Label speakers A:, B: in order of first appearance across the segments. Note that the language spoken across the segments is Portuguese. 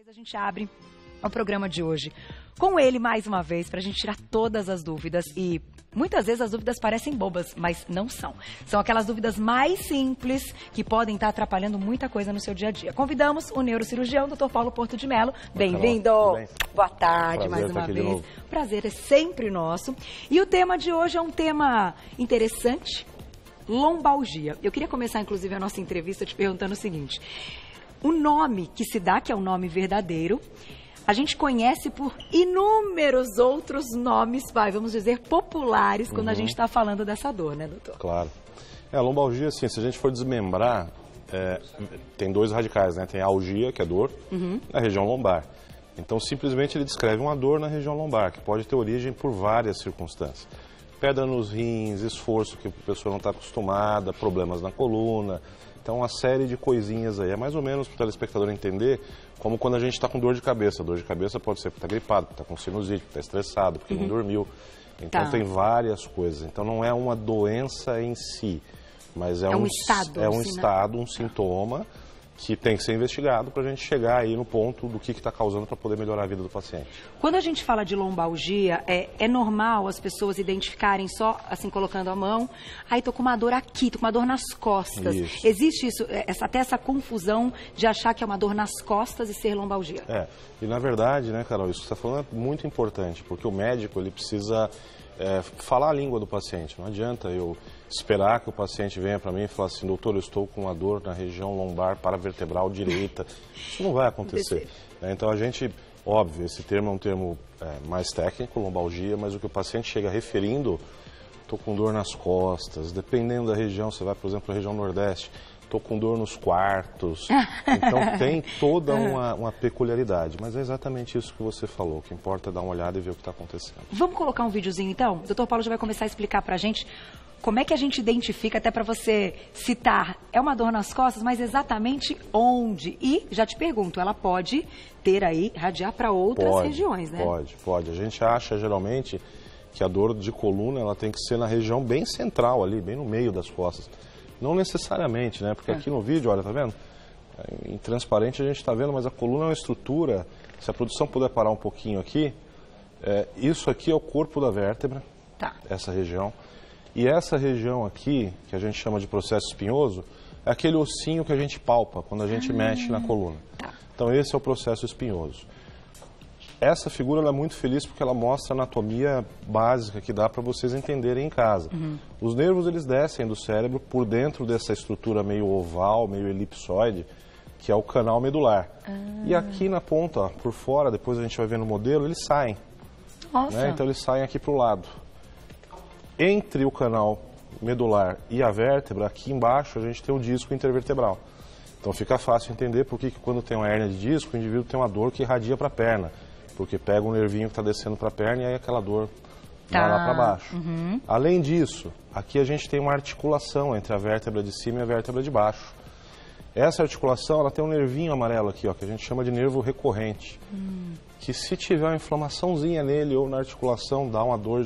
A: A gente abre o programa de hoje com ele mais uma vez para a gente tirar todas as dúvidas e muitas vezes as dúvidas parecem bobas, mas não são. São aquelas dúvidas mais simples que podem estar atrapalhando muita coisa no seu dia a dia. Convidamos o neurocirurgião, Dr. Paulo Porto de Mello. Bem-vindo! Boa tarde mais uma vez. O prazer é sempre nosso. E o tema de hoje é um tema interessante, lombalgia. Eu queria começar inclusive a nossa entrevista te perguntando o seguinte: o nome que se dá, que é o nome verdadeiro, a gente conhece por inúmeros outros nomes, vamos dizer, populares, quando a gente está falando dessa dor, né, doutor?
B: Claro. A lombalgia, assim, se a gente for desmembrar, tem dois radicais, né? Tem a algia, que é dor, na região lombar. Então, simplesmente ele descreve uma dor na região lombar, que pode ter origem por várias circunstâncias. Pedra nos rins, esforço que a pessoa não está acostumada, problemas na coluna. Então, uma série de coisinhas aí. É mais ou menos para o telespectador entender como quando a gente está com dor de cabeça. Dor de cabeça pode ser porque está gripado, porque está com sinusite, porque está estressado, porque não dormiu. Então, tem várias coisas. Então, não é uma doença em si, mas é um estado, um sintoma que tem que ser investigado para a gente chegar aí no ponto do que está causando para poder melhorar a vida do paciente.
A: Quando a gente fala de lombalgia, é normal as pessoas identificarem só, assim, colocando a mão, aí tô com uma dor aqui, tô com uma dor nas costas. Isso. Existe isso, até essa confusão de achar que é uma dor nas costas e ser lombalgia.
B: E na verdade, né, Carol, isso que você está falando é muito importante, porque o médico, ele precisa falar a língua do paciente. Não adianta eu esperar que o paciente venha para mim e falar assim: doutor, eu estou com uma dor na região lombar paravertebral direita. Isso não vai acontecer. Então a gente, óbvio, esse termo é um termo mais técnico, lombalgia, mas o que o paciente chega referindo: estou com dor nas costas, dependendo da região, você vai, por exemplo, para a região nordeste, estou com dor nos quartos. Então tem toda uma peculiaridade, mas é exatamente isso que você falou. O que importa é dar uma olhada e ver o que está acontecendo.
A: Vamos colocar um videozinho então? O doutor Paulo já vai começar a explicar para a gente como é que a gente identifica, até para você citar, é uma dor nas costas, mas exatamente onde? E, já te pergunto, ela pode ter aí, radiar para outras regiões, né?
B: Pode. A gente acha, geralmente, que a dor de coluna, ela tem que ser na região bem central ali, bem no meio das costas. Não necessariamente, né? Porque aqui no vídeo, olha, tá vendo? Em transparente a gente está vendo, mas a coluna é uma estrutura. Se a produção puder parar um pouquinho aqui, isso aqui é o corpo da vértebra, essa região. E essa região aqui, que a gente chama de processo espinhoso, é aquele ossinho que a gente palpa quando a gente mexe na coluna. Então esse é o processo espinhoso. Essa figura ela é muito feliz porque ela mostra a anatomia básica que dá para vocês entenderem em casa. Os nervos, eles descem do cérebro por dentro dessa estrutura meio oval, meio elipsoide, que é o canal medular. E aqui na ponta, por fora, depois a gente vai ver no modelo, eles saem. Né? Então eles saem aqui para o lado. Entre o canal medular e a vértebra, aqui embaixo, a gente tem o disco intervertebral. Então fica fácil entender por que quando tem uma hérnia de disco, o indivíduo tem uma dor que irradia para a perna. Porque pega um nervinho que está descendo para a perna e aí aquela dor vai lá para baixo. Além disso, aqui a gente tem uma articulação entre a vértebra de cima e a vértebra de baixo. Essa articulação, ela tem um nervinho amarelo aqui, ó, que a gente chama de nervo recorrente. Que se tiver uma inflamaçãozinha nele ou na articulação, dá uma dor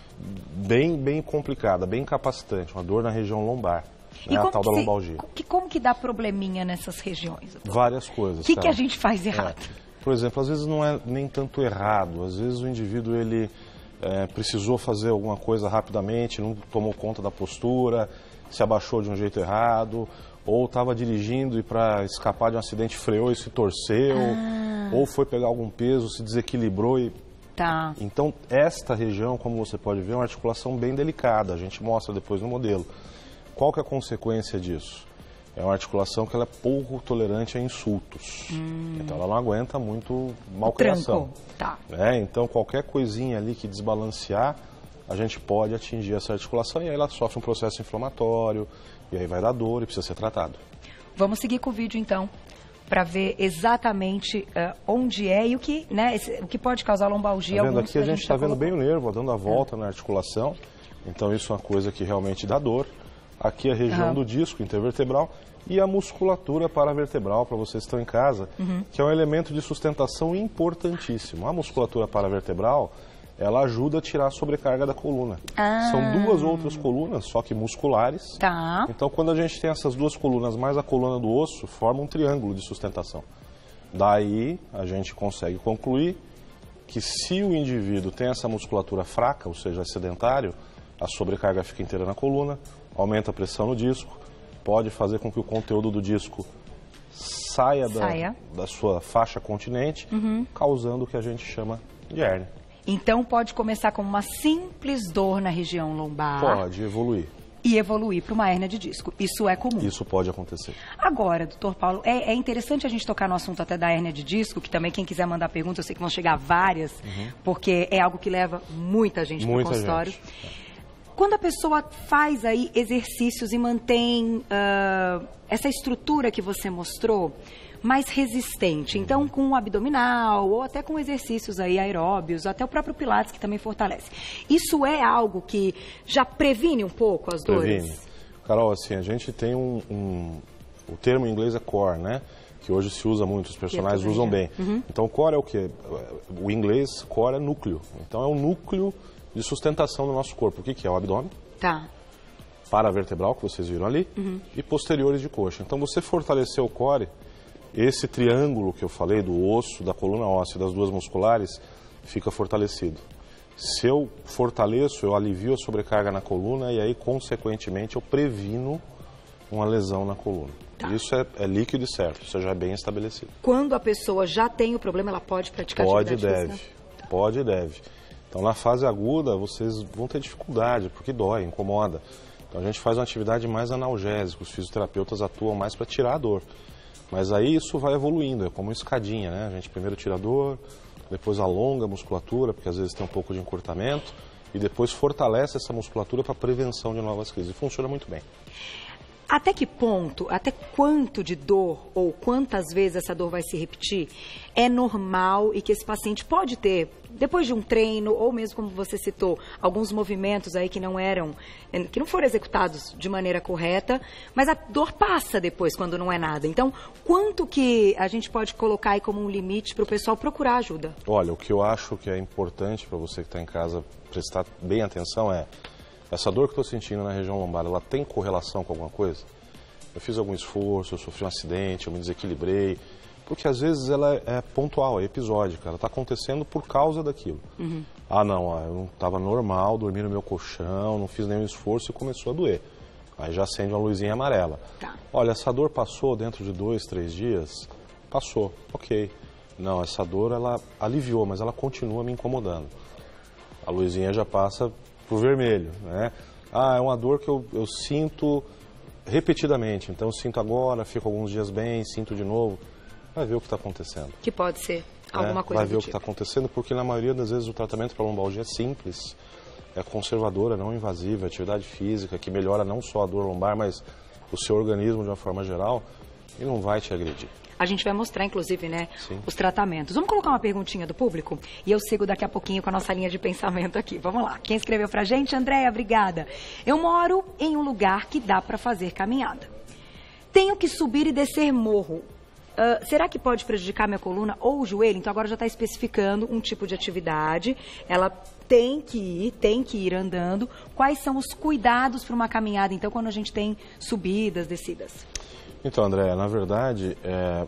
B: bem complicada, bem incapacitante, uma dor na região lombar. A tal da lombalgia.
A: Como que dá probleminha nessas regiões? Doutor?
B: Várias coisas.
A: O que a gente faz errado?
B: Por exemplo, às vezes não é nem tanto errado, às vezes o indivíduo ele precisou fazer alguma coisa rapidamente, não tomou conta da postura, se abaixou de um jeito errado, ou estava dirigindo e para escapar de um acidente freou e se torceu, ou foi pegar algum peso, se desequilibrou e... Então, esta região, como você pode ver, é uma articulação bem delicada, a gente mostra depois no modelo. Qual que é a consequência disso? É uma articulação que ela é pouco tolerante a insultos. Então ela não aguenta muito malcriação. Então qualquer coisinha ali que desbalancear, a gente pode atingir essa articulação e aí ela sofre um processo inflamatório, e aí vai dar dor e precisa ser tratado.
A: Vamos seguir com o vídeo então, para ver exatamente onde é e o que, o que pode causar lombalgia.
B: Tá vendo? Aqui a gente está vendo bem o nervo dando a volta na articulação, então isso é uma coisa que realmente dá dor. Aqui a região do disco intervertebral e a musculatura paravertebral, para vocês que estão em casa, que é um elemento de sustentação importantíssimo. A musculatura paravertebral, ela ajuda a tirar a sobrecarga da coluna. São duas outras colunas, só que musculares. Então, quando a gente tem essas duas colunas mais a coluna do osso, forma um triângulo de sustentação. Daí a gente consegue concluir que se o indivíduo tem essa musculatura fraca, ou seja, é sedentário, a sobrecarga fica inteira na coluna, aumenta a pressão no disco, pode fazer com que o conteúdo do disco saia. Da sua faixa continente, causando o que a gente chama de hérnia.
A: Então pode começar como uma simples dor na região lombar.
B: Pode evoluir.
A: E evoluir para uma hérnia de disco. Isso é comum.
B: Isso pode acontecer.
A: Agora, doutor Paulo, é interessante a gente tocar no assunto até da hérnia de disco, que também quem quiser mandar perguntas, eu sei que vão chegar várias, porque é algo que leva muita gente para o consultório. Quando a pessoa faz aí exercícios e mantém essa estrutura que você mostrou mais resistente, então com o abdominal ou até com exercícios aí aeróbios, até o próprio Pilates que também fortalece. Isso é algo que já previne um pouco as dores?
B: Previne. Carol, assim, a gente tem o termo em inglês é core, né? Que hoje se usa muito, os personagens usam bem. Então, core é o quê? O inglês, core é núcleo. Então, é um núcleo de sustentação do nosso corpo. O que é? O abdômen.
A: Tá.
B: Paravertebral, que vocês viram ali, e posteriores de coxa. Então, você fortalecer o core, esse triângulo que eu falei, do osso, da coluna óssea e das duas musculares, fica fortalecido. Se eu fortaleço, eu alivio a sobrecarga na coluna e aí, consequentemente, eu previno uma lesão na coluna. Tá. Isso é líquido e certo, isso já é bem estabelecido.
A: Quando a pessoa já tem o problema, ela pode praticar atividade física?
B: Pode e deve. Então, na fase aguda, vocês vão ter dificuldade, porque dói, incomoda. Então, a gente faz uma atividade mais analgésica, os fisioterapeutas atuam mais para tirar a dor. Mas aí isso vai evoluindo, é como uma escadinha, né? A gente primeiro tira a dor, depois alonga a musculatura, porque às vezes tem um pouco de encurtamento, e depois fortalece essa musculatura para prevenção de novas crises. E funciona muito bem.
A: Até que ponto, até quanto de dor ou quantas vezes essa dor vai se repetir é normal e que esse paciente pode ter, depois de um treino ou mesmo como você citou, alguns movimentos aí que não foram executados de maneira correta, mas a dor passa depois quando não é nada. Então, quanto que a gente pode colocar aí como um limite para o pessoal procurar ajuda?
B: Olha, o que eu acho que é importante para você que está em casa prestar bem atenção é: essa dor que eu estou sentindo na região lombar, ela tem correlação com alguma coisa? Eu fiz algum esforço, eu sofri um acidente, eu me desequilibrei. Porque às vezes ela é pontual, é episódica, ela está acontecendo por causa daquilo. Ah, não, eu não estava normal, dormi no meu colchão, não fiz nenhum esforço e começou a doer. Aí já acende uma luzinha amarela.
A: Tá.
B: Olha, essa dor passou dentro de 2, 3 dias? Passou, ok. Não, essa dor ela aliviou, mas ela continua me incomodando. A luzinha já passa pro vermelho, né? Ah, é uma dor que eu sinto repetidamente, então eu sinto agora, fico alguns dias bem, sinto de novo. Vai ver o que está acontecendo.
A: Que pode ser alguma coisa
B: Vai ver
A: do
B: o que está acontecendo, porque na maioria das vezes o tratamento para lombalgia é simples, é conservadora, não invasiva, atividade física, que melhora não só a dor lombar, mas o seu organismo de uma forma geral, e não vai te agredir.
A: A gente vai mostrar, inclusive, né,
B: Sim.
A: os tratamentos. Vamos colocar uma perguntinha do público? E eu sigo daqui a pouquinho com a nossa linha de pensamento aqui. Vamos lá. Quem escreveu pra gente? Andréia, obrigada. Eu moro em um lugar que dá para fazer caminhada. Tenho que subir e descer morro. Será que pode prejudicar minha coluna ou o joelho? Então agora já está especificando um tipo de atividade. Ela tem que ir andando. Quais são os cuidados para uma caminhada, então, quando a gente tem subidas, descidas?
B: Então, Andréia, na verdade,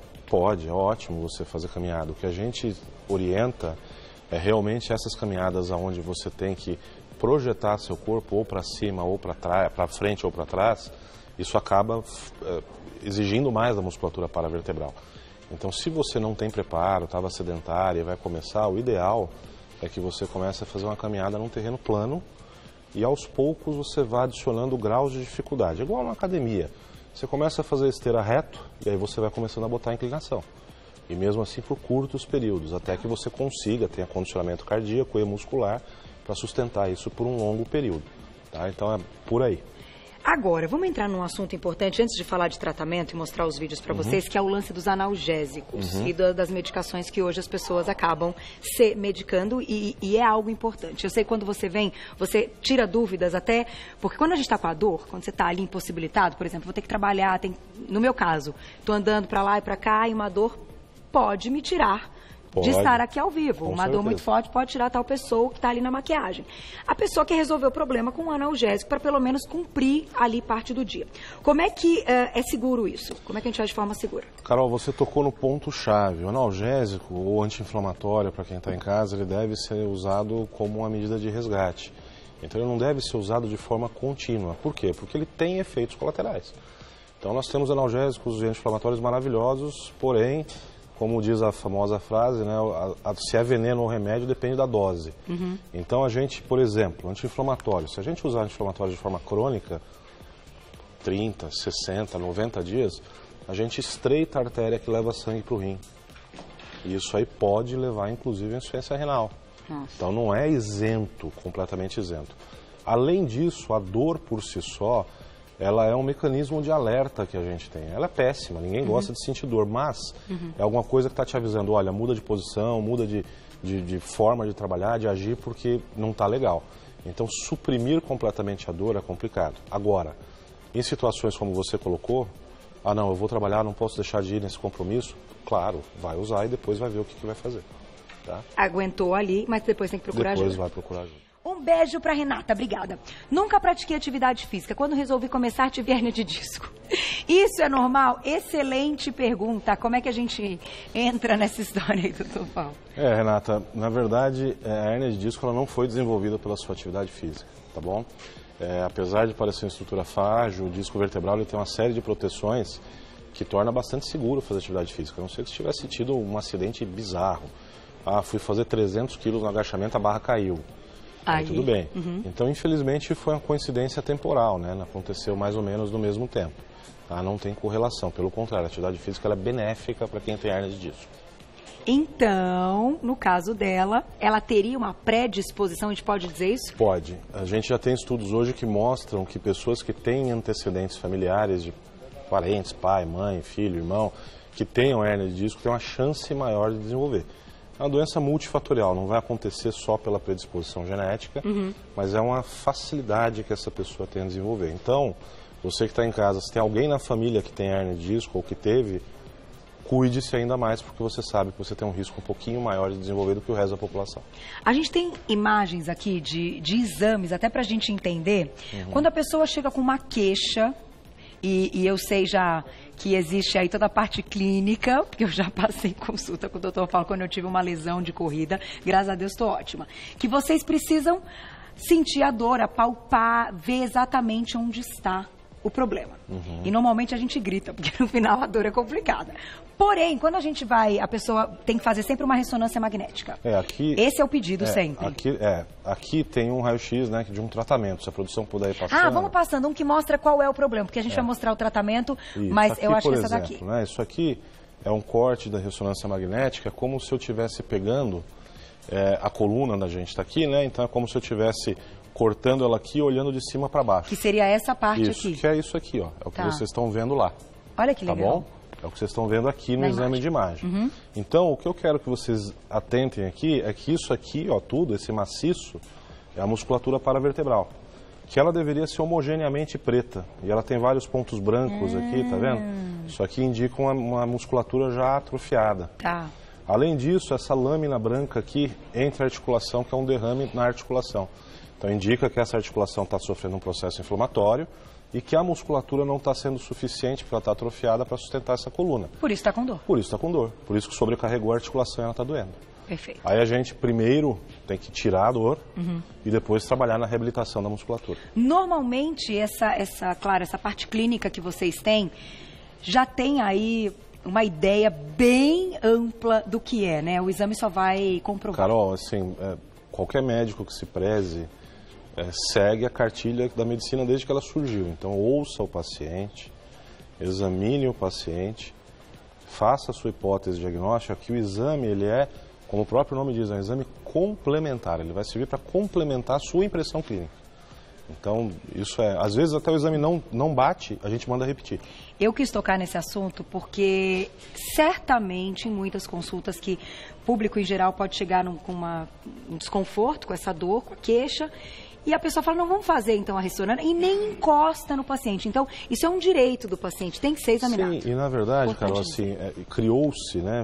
B: é ótimo você fazer caminhada. O que a gente orienta é realmente essas caminhadas onde você tem que projetar seu corpo ou para cima, ou para frente ou para trás. Isso acaba exigindo mais da musculatura paravertebral. Então, se você não tem preparo, estava sedentário e vai começar, o ideal é que você comece a fazer uma caminhada num terreno plano e aos poucos você vá adicionando graus de dificuldade. É igual na academia. Você começa a fazer esteira reto e aí você vai começando a botar inclinação. E mesmo assim por curtos períodos, até que você consiga ter condicionamento cardíaco e muscular para sustentar isso por um longo período. Tá? Então é por aí.
A: Agora, vamos entrar num assunto importante, antes de falar de tratamento e mostrar os vídeos para vocês, que é o lance dos analgésicos e das medicações que hoje as pessoas acabam se medicando e é algo importante. Eu sei que quando você vem, você tira dúvidas até, porque quando a gente está com a dor, quando você está ali impossibilitado, por exemplo, vou ter que trabalhar, no meu caso, estou andando para lá e para cá e uma dor pode me tirar de estar aqui ao vivo.
B: Com
A: uma dor muito forte pode tirar tal pessoa que está ali na maquiagem. A pessoa quer resolver o problema com um analgésico para pelo menos cumprir ali parte do dia. Como é que é seguro isso? Como é que a gente faz de forma segura?
B: Carol, você tocou no ponto-chave. O analgésico ou anti-inflamatório, para quem está em casa, ele deve ser usado como uma medida de resgate. Então ele não deve ser usado de forma contínua. Por quê? Porque ele tem efeitos colaterais. Então nós temos analgésicos e anti-inflamatórios maravilhosos, porém, como diz a famosa frase, né, se é veneno ou remédio depende da dose. Então a gente, por exemplo, anti-inflamatório, se a gente usar anti-inflamatório de forma crônica, 30, 60, 90 dias, a gente estreita a artéria que leva sangue para o rim. E isso aí pode levar, inclusive, à insuficiência renal.
A: Nossa.
B: Então não é isento, completamente isento. Além disso, a dor por si só, ela é um mecanismo de alerta que a gente tem. Ela é péssima, ninguém gosta de sentir dor, mas é alguma coisa que está te avisando, olha, muda de posição, muda de forma de trabalhar, de agir, porque não está legal. Então, suprimir completamente a dor é complicado. Agora, em situações como você colocou, não, eu vou trabalhar, não posso deixar de ir nesse compromisso, claro, vai usar e depois vai ver o que vai fazer. Tá?
A: Aguentou ali, mas depois tem que procurar ajuda.
B: Depois vai procurar ajuda.
A: Um beijo pra Renata, obrigada. Nunca pratiquei atividade física. Quando resolvi começar, tive hérnia de disco. Isso é normal? Excelente pergunta. Como é que a gente entra nessa história aí, doutor Paulo?
B: Renata, na verdade, a hérnia de disco ela não foi desenvolvida pela sua atividade física, tá bom? Apesar de parecer uma estrutura frágil, o disco vertebral ele tem uma série de proteções que torna bastante seguro fazer atividade física. A não ser que se tivesse tido um acidente bizarro. Fui fazer 300 quilos no agachamento, a barra caiu. Aí tudo bem. Então, infelizmente, foi uma coincidência temporal, né? Aconteceu mais ou menos no mesmo tempo. Não tem correlação. Pelo contrário, a atividade física ela é benéfica para quem tem hérnia de disco.
A: Então, no caso dela, ela teria uma predisposição, a gente pode dizer isso?
B: Pode. A gente já tem estudos hoje que mostram que pessoas que têm antecedentes familiares de parentes, pai, mãe, filho, irmão, que tenham hérnia de disco, têm uma chance maior de desenvolver. É uma doença multifatorial, não vai acontecer só pela predisposição genética, mas é uma facilidade que essa pessoa tem a desenvolver. Então, você que está em casa, se tem alguém na família que tem hérnia de disco ou que teve, cuide-se ainda mais, porque você sabe que você tem um risco um pouquinho maior de desenvolver do que o resto da população.
A: A gente tem imagens aqui de exames, até para a gente entender, quando a pessoa chega com uma queixa, e eu sei já que existe aí toda a parte clínica, porque eu já passei consulta com o doutor Paulo quando eu tive uma lesão de corrida, graças a Deus estou ótima, que vocês precisam sentir a dor, apalpar, ver exatamente onde está o problema. E normalmente a gente grita, porque no final a dor é complicada. Porém, quando a gente vai, a pessoa tem que fazer sempre uma ressonância magnética. Esse é o pedido sempre.
B: Aqui tem um raio-x, né, de um tratamento, se a produção puder ir passando.
A: Vamos passando um que mostra qual é o problema, porque a gente vai mostrar o tratamento, mas aqui, eu acho que essa daqui.
B: Né, isso aqui é um corte da ressonância magnética, como se eu estivesse pegando a coluna da gente, está aqui, né, então é como se eu estivesse cortando ela aqui, olhando de cima para baixo.
A: Que seria essa parte aqui.
B: Que é isso aqui, ó. É o que vocês estão vendo lá.
A: Olha que legal.
B: Tá bom? É o que vocês estão vendo aqui no exame de imagem. Então, o que eu quero que vocês atentem aqui é que isso aqui, ó, tudo, esse maciço, é a musculatura paravertebral. Que ela deveria ser homogeneamente preta. E ela tem vários pontos brancos aqui, tá vendo? Isso aqui indica uma musculatura já atrofiada. Além disso, essa lâmina branca aqui entre a articulação, que é um derrame na articulação. Então, indica que essa articulação está sofrendo um processo inflamatório e que a musculatura não está sendo suficiente, porque ela está atrofiada para sustentar essa coluna.
A: Por isso está com dor.
B: Por isso está com dor. Por isso que sobrecarregou a articulação e ela está doendo.
A: Perfeito.
B: Aí a gente primeiro tem que tirar a dor e depois trabalhar na reabilitação da musculatura.
A: Normalmente, claro, essa parte clínica que vocês têm, já tem aí uma ideia bem ampla do que é, né? O exame só vai comprovar.
B: Carol, assim, qualquer médico que se preze segue a cartilha da medicina desde que ela surgiu. Então, ouça o paciente, examine o paciente, faça a sua hipótese diagnóstica, que o exame, ele é, como o próprio nome diz, é um exame complementar. Ele vai servir para complementar a sua impressão clínica. Então, isso às vezes até o exame não bate, a gente manda repetir.
A: Eu quis tocar nesse assunto porque certamente em muitas consultas que o público em geral pode chegar com um desconforto, com essa dor, com a queixa, e a pessoa fala, não, vamos fazer então a ressonância, e nem encosta no paciente. Então, isso é um direito do paciente, tem que ser examinado.
B: Sim, e na verdade, Carol, assim, criou-se, né,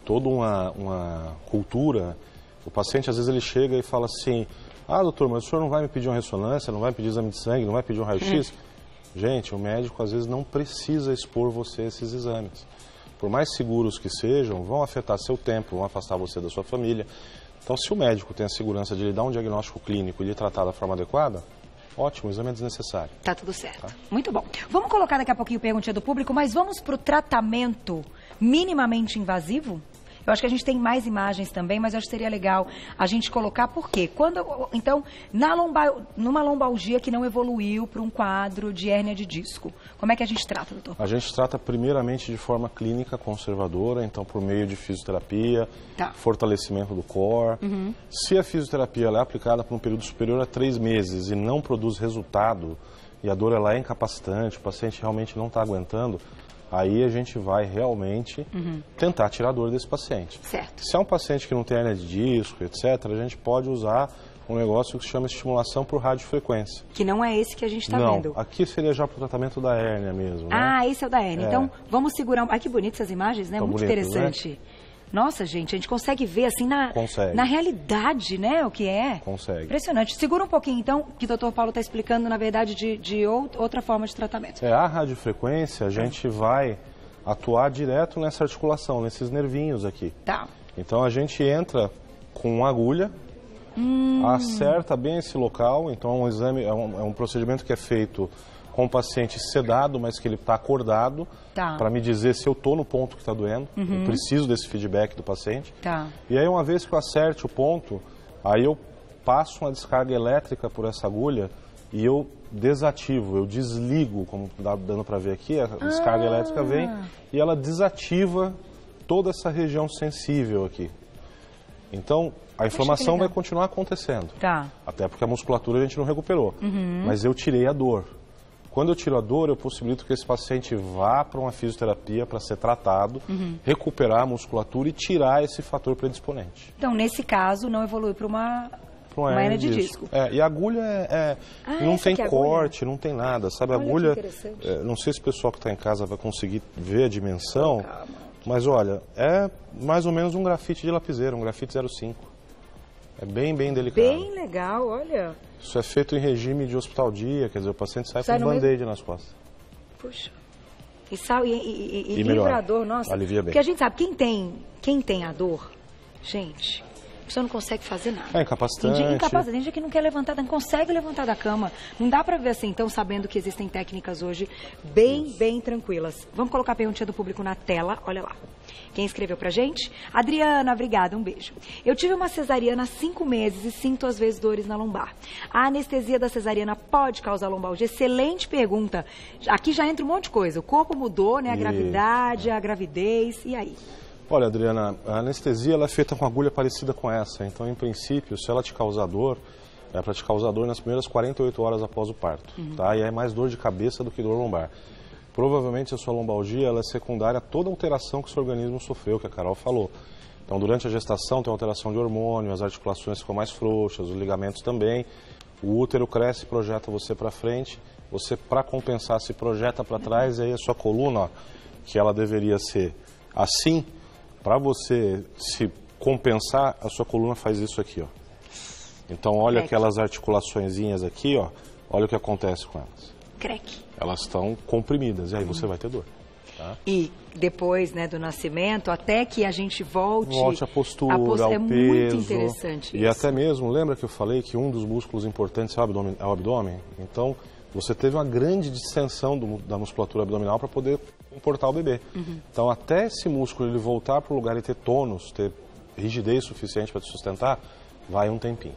B: toda uma cultura. O paciente, às vezes, ele chega e fala assim, ah, doutor, mas o senhor não vai me pedir uma ressonância, não vai pedir exame de sangue, não vai pedir um raio-x? Gente, o médico, às vezes, não precisa expor você a esses exames. Por mais seguros que sejam, vão afetar seu tempo, vão afastar você da sua família. Então, se o médico tem a segurança de lhe dar um diagnóstico clínico e lhe tratar da forma adequada, ótimo, o exame é desnecessário.
A: Tá tudo certo. Tá? Muito bom. Vamos colocar daqui a pouquinho perguntinha do público, mas vamos para o tratamento minimamente invasivo? Eu acho que a gente tem mais imagens também, mas eu acho que seria legal a gente colocar por quê. Então, numa lombalgia que não evoluiu para um quadro de hérnia de disco, como é que a gente trata, doutor?
B: A gente trata primeiramente de forma clínica conservadora, então por meio de fisioterapia, fortalecimento do core. Se a fisioterapia ela é aplicada por um período superior a 3 meses e não produz resultado, e a dor ela é incapacitante, o paciente realmente não está aguentando, aí a gente vai realmente tentar tirar a dor desse paciente.
A: Certo.
B: Se é um paciente que não tem hérnia de disco, etc., a gente pode usar um negócio que se chama estimulação por radiofrequência.
A: Que não é esse que a gente está vendo.
B: Não, aqui seria já para o tratamento da hérnia mesmo. Né?
A: Ah, esse é o da hérnia. Então, vamos segurar... Ai, que bonitas essas imagens, né? Muito
B: bonito,
A: interessante. Né? Nossa, gente, a gente consegue ver assim
B: Consegue.
A: na realidade, né, o que é.
B: Consegue.
A: Impressionante. Segura um pouquinho, então, que o doutor Paulo está explicando, na verdade, de outra forma de tratamento.
B: A radiofrequência, a gente vai atuar direto nessa articulação, nesses nervinhos aqui.
A: Tá.
B: Então, a gente entra com uma agulha, acerta bem esse local, então é um exame, é um procedimento que é feito com o paciente sedado, mas que ele está acordado, para me dizer se eu estou no ponto que está doendo. Eu preciso desse feedback do paciente.
A: Tá.
B: E aí, uma vez que eu acerte o ponto, aí eu passo uma descarga elétrica por essa agulha e eu desativo, eu desligo, como dá dando para ver aqui, a descarga elétrica vem e ela desativa toda essa região sensível aqui. Então, a inflamação vai continuar acontecendo.
A: Tá.
B: Até porque a musculatura a gente não recuperou. Mas eu tirei a dor. Quando eu tiro a dor, eu possibilito que esse paciente vá para uma fisioterapia para ser tratado, recuperar a musculatura e tirar esse fator predisponente.
A: Então, nesse caso, não evolui para uma hérnia de disco.
B: E a agulha não tem corte, não tem nada, sabe? A agulha, não sei se o pessoal que está em casa vai conseguir ver a dimensão, mas olha, é mais ou menos um grafite de lapiseira, um grafite 05. É bem delicado.
A: Bem legal, olha.
B: Isso é feito em regime de hospital dia, quer dizer, o paciente sai com um band-aid nas costas.
A: Puxa. E livra a dor, nossa.
B: Alivia bem.
A: Porque a gente sabe, quem tem a dor, gente, a pessoa não consegue fazer nada.
B: É incapacitante.
A: Tem gente que não quer levantar, não consegue levantar da cama. Não dá pra ver assim, então, sabendo que existem técnicas hoje bem tranquilas. Vamos colocar a perguntinha do público na tela, olha lá. Quem escreveu pra gente? Adriana, obrigada, um beijo. Eu tive uma cesariana há 5 meses e sinto às vezes dores na lombar. A anestesia da cesariana pode causar lombalgia? Excelente pergunta. Aqui já entra um monte de coisa. O corpo mudou, né? A gravidade, a gravidez, e aí?
B: Olha, Adriana, a anestesia ela é feita com agulha parecida com essa. Então, em princípio, se ela te causar dor, é para te causar dor nas primeiras 48 horas após o parto. Tá? E é mais dor de cabeça do que dor lombar. Provavelmente a sua lombalgia ela é secundária a toda alteração que o seu organismo sofreu, que a Carol falou. Então, durante a gestação tem alteração de hormônio, as articulações ficam mais frouxas, os ligamentos também. O útero cresce e projeta você para frente. Você, para compensar, se projeta para trás e aí a sua coluna, ó, que ela deveria ser assim, para você se compensar, a sua coluna faz isso aqui, ó. Então, olha aquelas articulaçõezinhas aqui, ó. Olha o que acontece com elas.
A: Crack.
B: Elas estão comprimidas e aí você vai ter dor. Tá?
A: E depois, né, do nascimento, até que a gente volte
B: a postura, ao
A: é
B: peso.
A: Muito interessante
B: E
A: isso.
B: até mesmo, lembra que eu falei que um dos músculos importantes é o abdômen? Então, você teve uma grande distensão da musculatura abdominal para poder comportar o bebê. Então, até esse músculo ele voltar para o lugar e ter tônus, ter rigidez suficiente para te sustentar, vai um tempinho.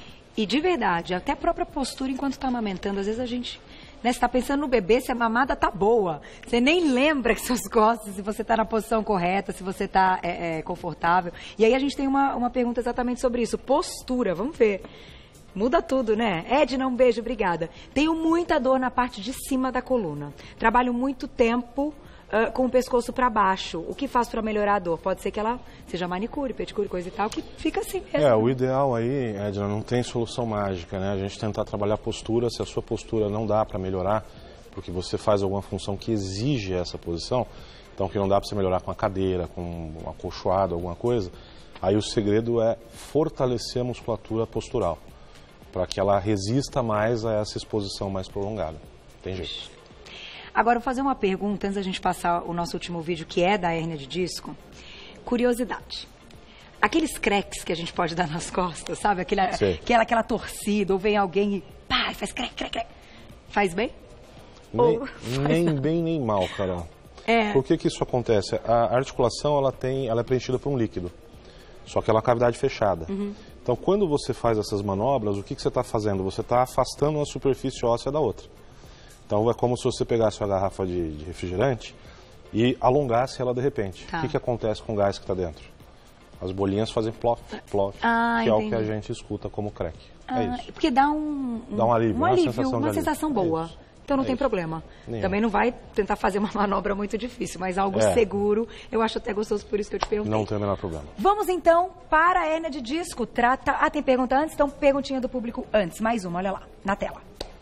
A: E de verdade, até a própria postura enquanto está amamentando, às vezes a gente... Né, você está pensando no bebê, se a mamada tá boa. Você nem lembra que suas costas, se você está na posição correta, se você está confortável. E aí a gente tem uma pergunta exatamente sobre isso. Postura, vamos ver. Muda tudo, né? Edna, um beijo, obrigada. Tenho muita dor na parte de cima da coluna. Trabalho muito tempo com o pescoço para baixo. O que faço para melhorar a dor? Pode ser que ela seja manicure, pedicure, coisa e tal, que fica assim mesmo.
B: O ideal aí, Edna, não tem solução mágica, né? A gente tentar trabalhar a postura, se a sua postura não dá para melhorar, porque você faz alguma função que exige essa posição, Então, que não dá para você melhorar com a cadeira, com um acolchoado, alguma coisa, aí o segredo é fortalecer a musculatura postural, para que ela resista mais a essa exposição mais prolongada. Tem jeito.
A: Agora, eu vou fazer uma pergunta antes da gente passar o nosso último vídeo, que é da hérnia de disco. Curiosidade. Aqueles creques que a gente pode dar nas costas, sabe? Aquela torcida, ou vem alguém e pá, faz creque, creque, creque. Faz bem?
B: Nem bem, nem mal, Carol. Por que isso acontece? A articulação, ela é preenchida por um líquido, só que ela é uma cavidade fechada. Então, quando você faz essas manobras, o que você está fazendo? Você está afastando uma superfície óssea da outra. Então, é como se você pegasse uma garrafa de refrigerante e alongasse ela de repente. O que acontece com o gás que está dentro? As bolinhas fazem plof, plof, que é o que a gente escuta como crack. É isso.
A: Porque dá um
B: alívio,
A: uma sensação boa. Então não tem problema. Também não vai tentar fazer uma manobra muito difícil, mas algo seguro, eu acho até gostoso, por isso que eu te perguntei.
B: Não tem o menor problema.
A: Vamos então para a hérnia de disco. Tem pergunta antes? Então perguntinha do público antes. Mais uma, olha lá, na tela.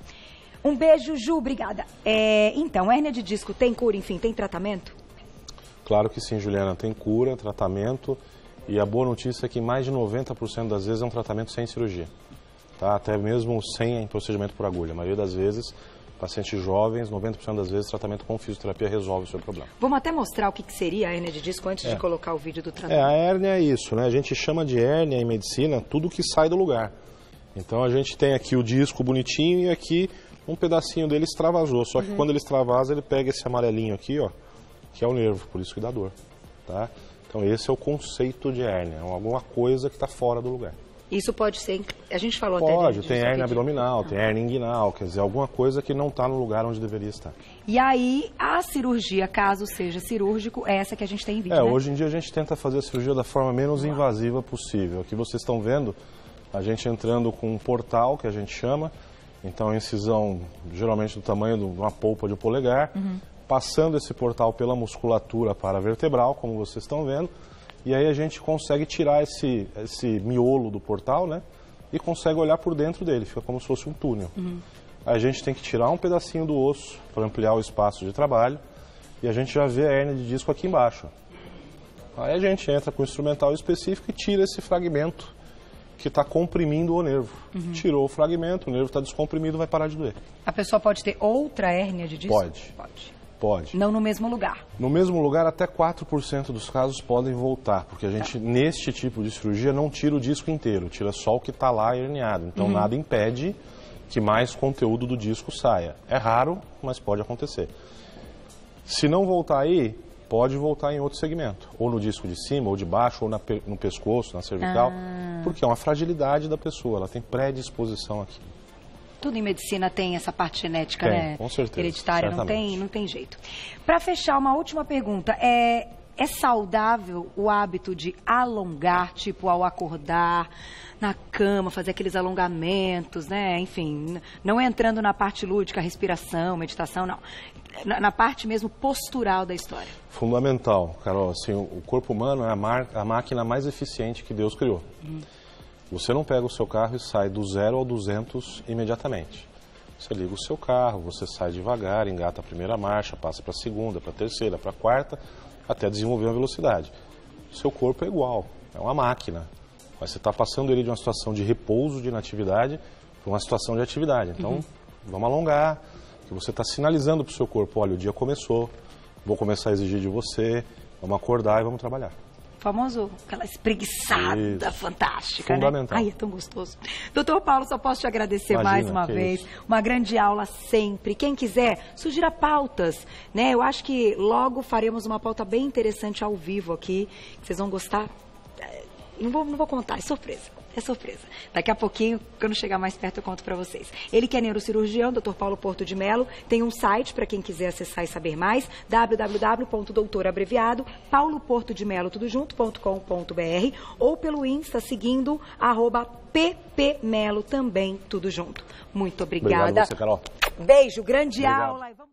A: Um beijo, Ju, obrigada. Então, hérnia de disco tem cura, enfim, tem tratamento?
B: Claro que sim, Juliana, tem cura, tratamento, e a boa notícia é que mais de 90% das vezes é um tratamento sem cirurgia, tá? Até mesmo sem procedimento por agulha. A maioria das vezes, pacientes jovens, 90% das vezes, tratamento com fisioterapia resolve o seu problema.
A: Vamos até mostrar o que seria a hérnia de disco antes de colocar o vídeo do tratamento.
B: A hérnia é isso, né? A gente chama de hérnia em medicina tudo que sai do lugar. Então a gente tem aqui o disco bonitinho e aqui um pedacinho dele extravasou. Só que quando ele extravasa, ele pega esse amarelinho aqui, ó, que é o nervo, por isso que dá dor, tá? Então esse é o conceito de hérnia, alguma coisa que está fora do lugar.
A: Isso pode ser, a gente falou
B: pode, tem hérnia abdominal, tem hérnia inguinal, quer dizer, alguma coisa que não está no lugar onde deveria estar.
A: E aí, a cirurgia, caso seja cirúrgico, é essa que a gente tem em vídeo, né?
B: Hoje em dia a gente tenta fazer a cirurgia da forma menos invasiva possível. Aqui vocês estão vendo a gente entrando com um portal, que a gente chama, então a incisão geralmente do tamanho de uma polpa de um polegar, passando esse portal pela musculatura paravertebral, como vocês estão vendo, e aí a gente consegue tirar esse miolo do portal, né? E consegue olhar por dentro dele, fica como se fosse um túnel. Aí a gente tem que tirar um pedacinho do osso para ampliar o espaço de trabalho, e a gente já vê a hérnia de disco aqui embaixo. Aí a gente entra com o instrumental específico e tira esse fragmento que está comprimindo o nervo. Tirou o fragmento, o nervo está descomprimido, vai parar de doer.
A: A pessoa pode ter outra hérnia de disco?
B: Pode.
A: Não no mesmo lugar?
B: No mesmo lugar, até 4% dos casos podem voltar, porque a gente, neste tipo de cirurgia, não tira o disco inteiro, tira só o que está lá herniado. Então, nada impede que mais conteúdo do disco saia. É raro, mas pode acontecer. Se não voltar aí, pode voltar em outro segmento, ou no disco de cima, ou de baixo, ou no pescoço, na cervical, porque é uma fragilidade da pessoa, ela tem predisposição aqui.
A: Tudo em medicina tem essa parte genética, né?
B: Com certeza.
A: Hereditária, não tem jeito. Para fechar, uma última pergunta. É saudável o hábito de alongar, tipo, ao acordar, na cama, fazer aqueles alongamentos, né? Enfim, não entrando na parte lúdica, respiração, meditação, não. Na parte mesmo postural da história. Fundamental,
B: Carol. Assim, o corpo humano é a máquina mais eficiente que Deus criou. Você não pega o seu carro e sai do 0 ao 200 imediatamente. Você liga o seu carro, você sai devagar, engata a primeira marcha, passa para a segunda, para a terceira, para a quarta, até desenvolver uma velocidade. O seu corpo é igual, é uma máquina. Mas você está passando ele de uma situação de repouso, de inatividade, para uma situação de atividade. Então, vamos alongar, que você está sinalizando para o seu corpo, olha, o dia começou, vou começar a exigir de você, vamos acordar e vamos trabalhar.
A: Famoso, aquela espreguiçada fantástica,
B: fundamental,
A: né? Ai, é tão gostoso. Doutor Paulo, só posso te agradecer mais uma vez. Uma grande aula sempre. Quem quiser, sugira pautas, né? Eu acho que logo faremos uma pauta bem interessante ao vivo aqui, que vocês vão gostar. Não vou contar, é surpresa. É surpresa. Daqui a pouquinho, quando chegar mais perto, eu conto para vocês. Ele que é neurocirurgião, Dr. Paulo Porto de Mello, tem um site para quem quiser acessar e saber mais, www.doutorabreviado.pauloportodemelo.com.br ou pelo Insta seguindo @ppmelo também, tudo junto. Muito obrigada.
B: Obrigado a você, Carol.
A: Beijo, grande aula.